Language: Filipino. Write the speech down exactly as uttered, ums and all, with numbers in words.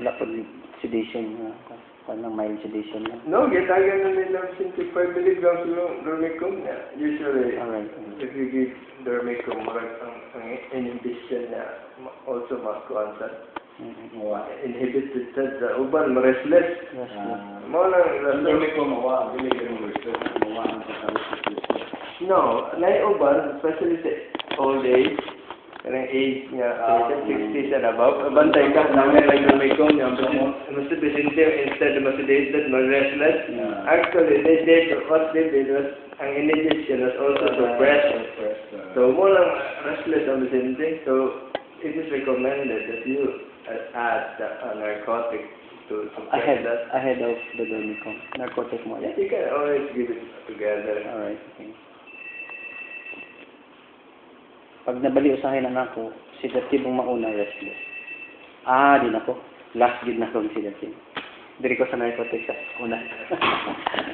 wala po sedation na, parang mild sedation lang. No, gitagan na nila seventy-five milligrams yung Dormicum na. Usually, Alright. if you give Dormicum, marag ang, ang inhibition na also makuha sa Mm-hmm. inhibited sa uban, restless. Restless. Mo lang, Dormicum, mawa, dili ka ng restless, mawa ang restless. no, na uban, especially sa old age, karang age niya, uh, sixties and above, bantay ka, namin lang Dormicum, yung mas sedated, instead of sedated, more restless. Yeah. Actually, they did, what they did was, ang inhibition was also suppressed. So, mo lang restless ang same. So, it is recommended that you add a narcotic to suppress Ahead, that. ahead of the Dormicum. Narcotic mo. Yeah, you can always give it together. Alright, okay. Pag nabaliw sa akin ang ako, sedative ang mauna, restless. Ah, di na ko. Last gid na ko ang sedative. Diri ko sa narcotic sa una.